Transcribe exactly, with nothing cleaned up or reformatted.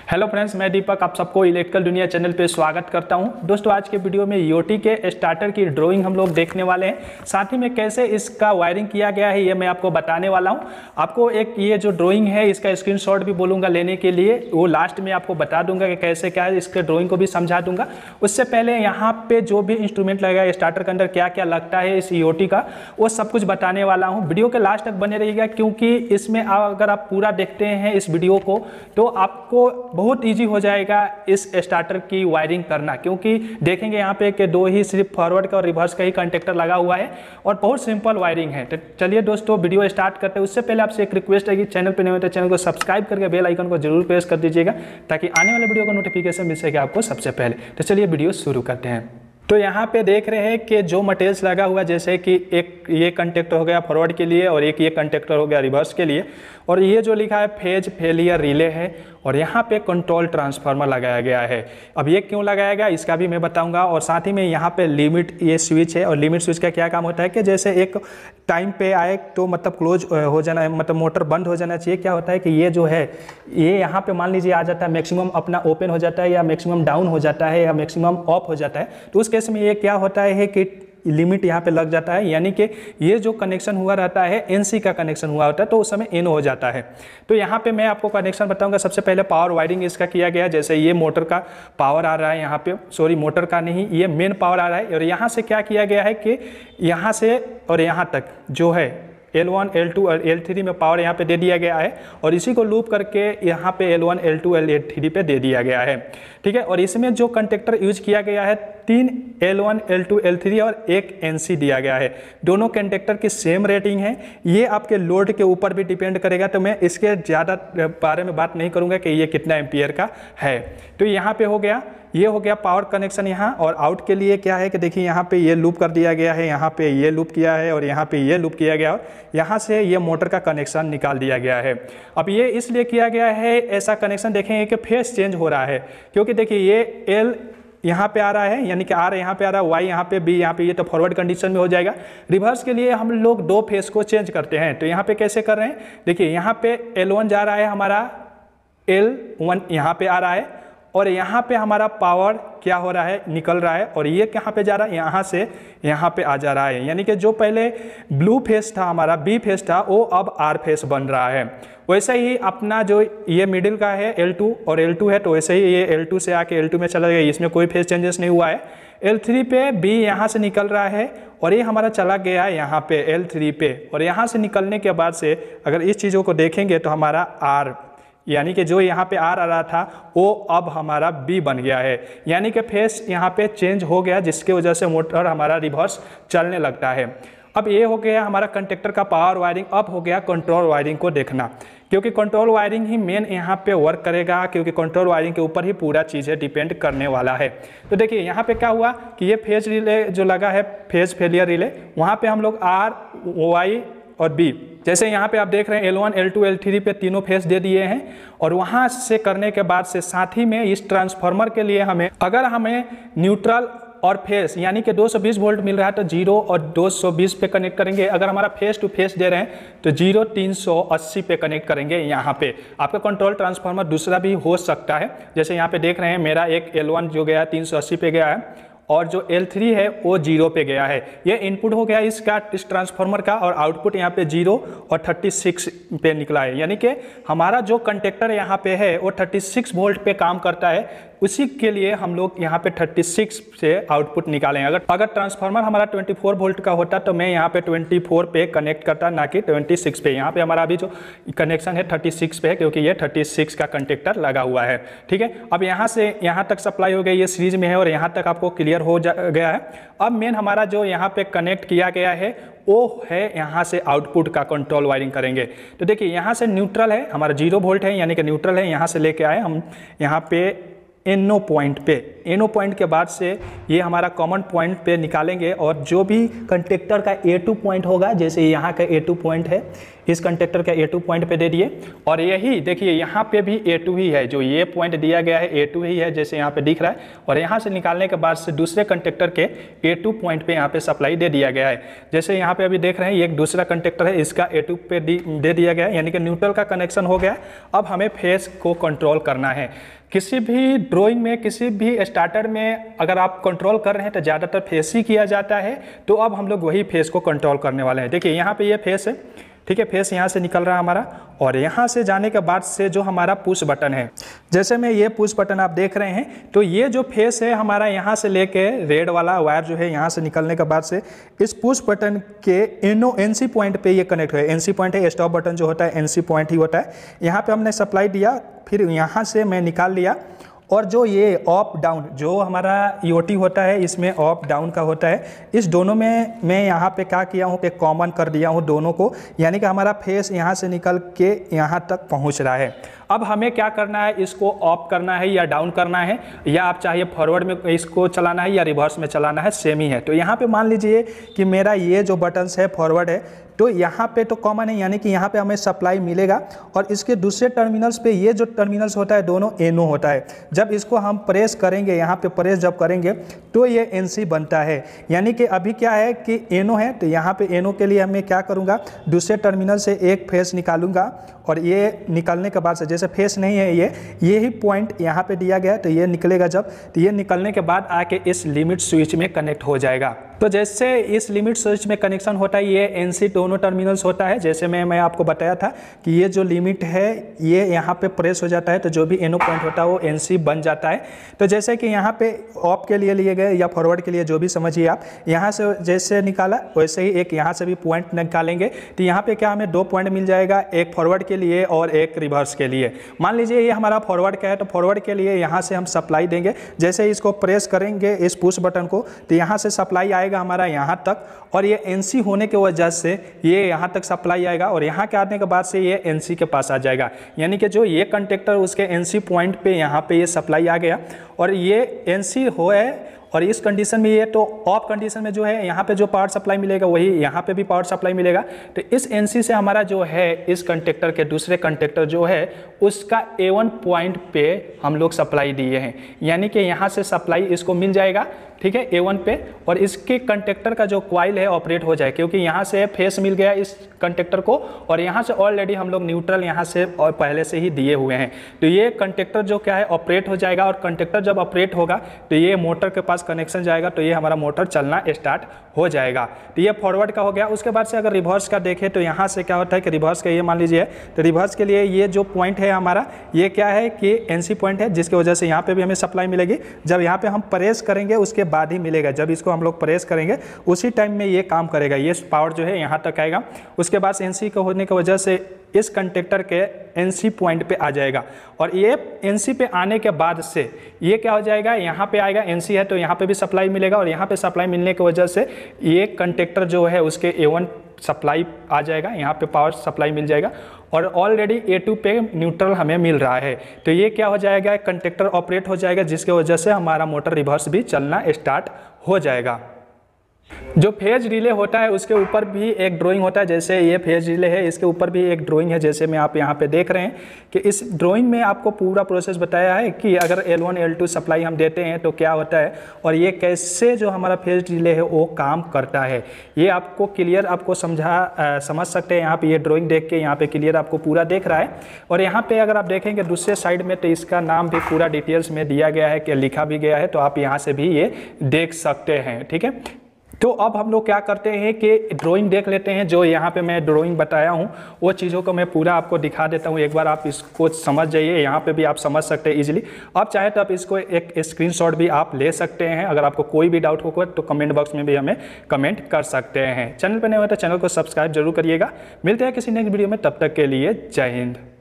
Hello friends, मैं दीपक आप सबको इलेक्ट्रिकल दुनिया चैनल पे स्वागत करता हूं। दोस्तों, आज के वीडियो में ईओटी के स्टार्टर की ड्राइंग हम लोग देखने वाले हैं। साथ ही में कैसे इसका वायरिंग किया गया है ये मैं आपको बताने वाला हूं। आपको एक ये जो ड्राइंग है इसका स्क्रीनशॉट भी बोलूँगा लेने के लिए, वो लास्ट में आपको बता दूंगा कि कैसे क्या है, इसके ड्राइंग को भी समझा दूंगा। उससे पहले यहाँ पे जो भी इंस्ट्रूमेंट लगेगा स्टार्टर के अंदर क्या क्या लगता है इस ईओटी का, वो सब कुछ बताने वाला हूँ। वीडियो के लास्ट तक बने रहिएगा, क्योंकि इसमें अगर आप पूरा देखते हैं इस वीडियो को तो आपको बहुत इजी हो जाएगा इस स्टार्टर की वायरिंग करना। क्योंकि देखेंगे यहाँ पे कि दो ही सिर्फ फॉरवर्ड का और रिवर्स का ही कंटेक्टर लगा हुआ है और बहुत सिंपल वायरिंग है। तो चलिए दोस्तों वीडियो स्टार्ट करते हैं। उससे पहले आपसे एक रिक्वेस्ट है कि चैनल पे नहीं हो तो चैनल को सब्सक्राइब करके बेल आइकन को जरूर प्रेस कर दीजिएगा, ताकि आने वाले वीडियो का नोटिफिकेशन मिल सके आपको सबसे पहले। तो चलिए वीडियो शुरू करते हैं। तो यहाँ पे देख रहे हैं कि जो मटेरियल्स लगा हुआ, जैसे कि एक ये कंटेक्टर हो गया फॉरवर्ड के लिए और एक ये कंटेक्टर हो गया रिवर्स के लिए, और ये जो लिखा है फेज फेलियर रिले है, और यहाँ पे कंट्रोल ट्रांसफार्मर लगाया गया है। अब ये क्यों लगाया गया इसका भी मैं बताऊंगा। और साथ ही में यहाँ पे लिमिट ये स्विच है, और लिमिट स्विच का क्या काम होता है कि जैसे एक टाइम पे आए तो मतलब क्लोज हो जाना, मतलब मोटर बंद हो जाना चाहिए। क्या होता है कि ये जो है ये यहाँ पे मान लीजिए आ जाता है, मैक्सिमम अपना ओपन हो जाता है या मैक्सिमम डाउन हो जाता है या मैक्सिमम ऑफ हो जाता है, तो उस केस में ये क्या होता है कि लिमिट यहाँ पे लग जाता है, यानी कि ये जो कनेक्शन हुआ रहता है एनसी का कनेक्शन हुआ होता है तो उस समय एन हो जाता है। तो यहाँ पे मैं आपको कनेक्शन बताऊंगा। सबसे पहले पावर वायरिंग इसका किया गया, जैसे ये मोटर का पावर आ रहा है यहाँ पे, सॉरी मोटर का नहीं, ये मेन पावर आ रहा है। और यहाँ से क्या किया गया है कि यहाँ से और यहाँ तक जो है एल वन, एल टू और एल थ्री में पावर यहाँ पे दे दिया गया है, और इसी को लूप करके यहाँ पे L one, L two, L three पे दे दिया गया है। ठीक है, और इसमें जो कंटेक्टर यूज किया गया है तीन L one, L two, L three और एक एनसी दिया गया है। दोनों कंटेक्टर की सेम रेटिंग है। ये आपके लोड के ऊपर भी डिपेंड करेगा, तो मैं इसके ज़्यादा बारे में बात नहीं करूँगा कि ये कितना एम्पियर का है। तो यहाँ पे हो गया, ये हो गया पावर कनेक्शन यहाँ। और आउट के लिए क्या है कि देखिए यहाँ पे ये लूप कर दिया गया है, यहाँ पे ये लूप किया है और यहाँ पे ये लूप किया गया, और यहाँ से ये मोटर का कनेक्शन निकाल दिया गया है। अब ये इसलिए किया गया है ऐसा कनेक्शन, देखेंगे कि फेस चेंज हो रहा है, क्योंकि देखिए ये एल यहाँ पे आ रहा है, यानी कि आर यहाँ पे आ रहा है, वाई यहाँ पे, बी यहाँ पे, ये तो फॉरवर्ड कंडीशन में हो जाएगा। रिवर्स के लिए हम लोग दो फेस को चेंज करते हैं, तो यहाँ पे कैसे कर रहे हैं, देखिए यहाँ पे एल वन जा रहा है हमारा, एल वन यहाँ पे आ रहा है, और यहाँ पे हमारा पावर क्या हो रहा है, निकल रहा है, और ये कहाँ पे जा रहा है, यहाँ से यहाँ पे आ जा रहा है। यानी कि जो पहले ब्लू फेस था हमारा, बी फेस था, वो अब आर फेस बन रहा है। वैसे ही अपना जो ये मिडिल का है एल टू और एल टू है, तो वैसे ही ये एल टू से आके एल टू में चला गया, इसमें कोई फेस चेंजेस नहीं हुआ है। एल थ्री पे बी यहाँ से निकल रहा है, और ये हमारा चला गया है यहाँ पे एल थ्री पे, और यहाँ से निकलने के बाद से अगर इस चीज़ों को देखेंगे तो हमारा आर, यानी कि जो यहाँ पे आर आ रहा था वो अब हमारा बी बन गया है। यानी कि फेस यहाँ पे चेंज हो गया, जिसके वजह से मोटर हमारा रिवर्स चलने लगता है। अब ये हो गया हमारा कंटेक्टर का पावर वायरिंग। अब हो गया कंट्रोल वायरिंग को देखना, क्योंकि कंट्रोल वायरिंग ही मेन यहाँ पे वर्क करेगा, क्योंकि कंट्रोल वायरिंग के ऊपर ही पूरा चीज़ें डिपेंड करने वाला है। तो देखिए यहाँ पे क्या हुआ कि ये फेज रिले जो लगा है, फेज फेलियर रिले, वहाँ पे हम लोग आर, वाई और बी, जैसे यहाँ पे आप देख रहे हैं L one, L two, L three पे तीनों फेस दे दिए हैं। और वहाँ से करने के बाद से साथ ही में इस ट्रांसफार्मर के लिए हमें, अगर हमें न्यूट्रल और फेस यानी कि दो सौ बीस वोल्ट मिल रहा है तो जीरो और दो सौ बीस पे कनेक्ट करेंगे। अगर हमारा फेस टू फेस दे रहे हैं तो जीरो तीन सौ अस्सी पे कनेक्ट करेंगे। यहाँ पे आपका कंट्रोल ट्रांसफार्मर दूसरा भी हो सकता है, जैसे यहाँ पे देख रहे हैं मेरा एक एल वन जो गया तीन सौ अस्सी पे गया है, और जो एल थ्री है वो जीरो पे गया है। ये इनपुट हो गया इसका, इस ट्रांसफार्मर का, और आउटपुट यहाँ पे जीरो और थर्टी सिक्स पे निकला है। यानी कि हमारा जो कंटेक्टर यहाँ पे है वो थर्टी सिक्स वोल्ट पे काम करता है, उसी के लिए हम लोग यहाँ पे थर्टी सिक्स से आउटपुट निकालेंगे। अगर अगर ट्रांसफार्मर हमारा चौबीस वोल्ट का होता तो मैं यहाँ पे चौबीस पे कनेक्ट करता, ना कि छब्बीस पे। यहाँ पे हमारा अभी जो कनेक्शन है छत्तीस पे है, क्योंकि ये छत्तीस का कंटेक्टर लगा हुआ है। ठीक है, अब यहाँ से यहाँ तक सप्लाई हो गई, ये सीरीज में है और यहाँ तक आपको क्लियर हो जा गया है। अब मेन हमारा जो यहाँ पे कनेक्ट किया गया है वो है यहाँ से आउटपुट का कंट्रोल वायरिंग करेंगे। तो देखिए यहाँ से न्यूट्रल है हमारा, जीरो वोल्ट है यानी कि न्यूट्रल है, यहाँ से लेके आए हम यहाँ पे एनो पॉइंट पे, एनो पॉइंट के बाद से ये हमारा कॉमन पॉइंट पे निकालेंगे, और जो भी कंटेक्टर का ए टू पॉइंट होगा, जैसे यहाँ का ए टू पॉइंट है, इस कंडक्टर का ए टू पॉइंट पे दे दिए, और यही देखिए यहाँ पे भी ए टू ही है, जो ये पॉइंट दिया गया है ए टू ही है जैसे यहाँ पे दिख रहा है, और यहाँ से निकालने के बाद से दूसरे कंडक्टर के ए टू पॉइंट पे यहाँ पे सप्लाई दे दिया गया है। जैसे यहाँ पे अभी देख रहे हैं ये एक दूसरा कंडक्टर है, इसका ए टू पे दे दिया गया है, यानी कि न्यूट्रल का कनेक्शन हो गया। अब हमें फेज को कंट्रोल करना है। किसी भी ड्राइंग में, किसी भी स्टार्टर में अगर आप कंट्रोल कर रहे हैं तो ज़्यादातर फेस ही किया जाता है, तो अब हम लोग वही फेस को कंट्रोल करने वाले हैं। देखिए यहाँ पे ये फेस है, ठीक है, फेस यहाँ से निकल रहा है हमारा, और यहाँ से जाने के बाद से जो हमारा पुश बटन है, जैसे में ये पुश बटन आप देख रहे हैं, तो ये जो फेस है हमारा यहाँ से लेके रेड वाला वायर जो है यहाँ से निकलने के बाद से इस पुश बटन के एनो एनसी पॉइंट पे ये कनेक्ट हुआ है। एनसी पॉइंट है, स्टॉप बटन जो होता है एनसी पॉइंट ही होता है। यहाँ पे हमने सप्लाई दिया, फिर यहाँ से मैं निकाल लिया, और जो ये अप डाउन जो हमारा ईओटी होता है इसमें अप डाउन का होता है, इस दोनों में मैं यहाँ पे क्या किया हूँ कि कॉमन कर दिया हूँ दोनों को, यानी कि हमारा फेस यहाँ से निकल के यहाँ तक पहुँच रहा है। अब हमें क्या करना है, इसको अप करना है या डाउन करना है, या आप चाहिए फॉरवर्ड में इसको चलाना है या रिवर्स में चलाना है, सेम ही है। तो यहाँ पे मान लीजिए कि मेरा ये जो बटन्स है फॉरवर्ड है, तो यहाँ पे तो कॉमन है, यानी कि यहाँ पे हमें सप्लाई मिलेगा, और इसके दूसरे टर्मिनल्स पे ये जो टर्मिनल्स होता है दोनों एनो होता है। जब इसको हम प्रेस करेंगे, यहाँ पे प्रेस जब करेंगे तो ये एनसी बनता है, यानी कि अभी क्या है कि एनो है, तो यहाँ पे एनो के लिए मैं क्या करूँगा, दूसरे टर्मिनल से एक फेस निकालूंगा, और ये निकलने के बाद से जैसे फेस नहीं है ये ये ही पॉइंट यहाँ पे दिया गया, तो ये निकलेगा जब, तो ये निकलने के बाद आके इस लिमिट स्विच में कनेक्ट हो जाएगा। तो जैसे इस लिमिट स्विच में कनेक्शन होता है, ये एनसी दोनों टर्मिनल्स होता है, जैसे मैं मैं आपको बताया था कि ये जो लिमिट है ये यहाँ पे प्रेस हो जाता है, तो जो भी एनो पॉइंट होता है वो एनसी बन जाता है। तो जैसे कि यहाँ पे ऑफ के लिए लिए गए या फॉरवर्ड के लिए, जो भी समझिए आप, यहाँ से जैसे निकाला वैसे ही एक यहाँ से भी पॉइंट निकालेंगे, तो यहाँ पे क्या हमें दो पॉइंट मिल जाएगा, एक फॉरवर्ड के लिए और एक रिवर्स के लिए। मान लीजिए ये हमारा फॉरवर्ड का है, तो फॉरवर्ड के लिए यहाँ से हम सप्लाई देंगे, जैसे इसको प्रेस करेंगे इस पुश बटन को, तो यहाँ से सप्लाई आएगा हमारा यहाँ तक, और ये एनसी होने की वजह से ये यहाँ तक सप्लाई आएगा, और यहाँ के आने के बाद से ये एनसी के पास आ जाएगा, यानी कि जो ये कंडक्टर उसके एनसी पॉइंट पे यहाँ पे ये सप्लाई आ गया, और ये एनसी हो है, और इस कंडीशन में ये तो ऑफ कंडीशन में जो है यहाँ पे जो पावर सप्लाई मिलेगा वही यहाँ पे भी पावर सप्लाई मिलेगा। तो इस एनसी से हमारा जो है इस कंडक्टर के दूसरे कंडक्टर जो है उसका ए वन पॉइंट पे हम लोग सप्लाई दिए हैं, यानी कि यहाँ से सप्लाई इसको मिल जाएगा, ठीक है, ए वन पे, और इसके कंडक्टर का जो कॉइल है ऑपरेट हो जाए, क्योंकि यहाँ से फेस मिल गया इस कंडक्टर को, और यहाँ से ऑलरेडी हम लोग न्यूट्रल यहाँ से और पहले से ही दिए हुए हैं। तो ये कंडक्टर जो क्या है ऑपरेट हो जाएगा, और कंडक्टर जब ऑपरेट होगा तो ये मोटर के पास कनेक्शन जाएगा, तो ये हमारा मोटर चलना स्टार्ट हो जाएगा। तो ये फॉरवर्ड का हो गया। उसके बाद से अगर रिवर्स का देखें तो यहाँ से क्या होता है कि रिवर्स का ये मान लीजिए, तो रिवर्स के लिए ये जो पॉइंट है हमारा ये क्या है कि एनसी पॉइंट है, जिसकी वजह से यहाँ पे भी हमें सप्लाई मिलेगी। जब यहाँ पे हम प्रेस करेंगे उसके बाद ही मिलेगा, जब इसको हम लोग प्रेस करेंगे उसी टाइम में ये काम करेगा, ये पावर जो है यहाँ तक आएगा। उसके बाद एनसी का होने की वजह से इस कंडक्टर के एनसी पॉइंट पे आ जाएगा, और ये एनसी पे आने के बाद से ये क्या हो जाएगा, यहाँ पे आएगा, एनसी है तो यहाँ पे भी सप्लाई मिलेगा, और यहाँ पे सप्लाई मिलने की वजह से ये कंडक्टर जो है उसके ए वन सप्लाई आ जाएगा, यहाँ पे पावर सप्लाई मिल जाएगा, और ऑलरेडी ए टू पे न्यूट्रल हमें मिल रहा है। तो ये क्या हो जाएगा, कंडक्टर ऑपरेट हो जाएगा, जिसकी वजह से हमारा मोटर रिवर्स भी चलना स्टार्ट हो जाएगा। जो फेज रिले होता है उसके ऊपर भी एक ड्राइंग होता है, जैसे ये फेज रिले है इसके ऊपर भी एक ड्राइंग है, जैसे मैं आप यहाँ पे देख रहे हैं कि इस ड्राइंग में आपको पूरा प्रोसेस बताया है कि अगर L one L two supply हम देते हैं तो क्या होता है, और ये कैसे जो हमारा फेज रिले है वो काम करता है। ये आपको क्लियर आपको समझा आ, समझ सकते हैं, यहाँ पे ये ड्राइंग देख के यहाँ पे क्लियर आपको पूरा देख रहा है। और यहाँ पे अगर आप देखेंगे दूसरे साइड में तो इसका नाम भी पूरा डिटेल्स में दिया गया है कि लिखा भी गया है, तो आप यहाँ से भी ये देख सकते हैं, ठीक है। तो अब हम लोग क्या करते हैं कि ड्राइंग देख लेते हैं, जो यहाँ पे मैं ड्राइंग बताया हूँ वो चीज़ों को मैं पूरा आपको दिखा देता हूँ, एक बार आप इसको समझ जाइए, यहाँ पे भी आप समझ सकते हैं इजीली। आप चाहे तो आप इसको एक स्क्रीनशॉट भी आप ले सकते हैं, अगर आपको कोई भी डाउट होगा तो कमेंट बॉक्स में भी हमें कमेंट कर सकते हैं। चैनल पर नए हो तो चैनल को सब्सक्राइब जरूर करिएगा। मिलते हैं किसी नेक्स्ट वीडियो में, तब तक के लिए जय हिंद।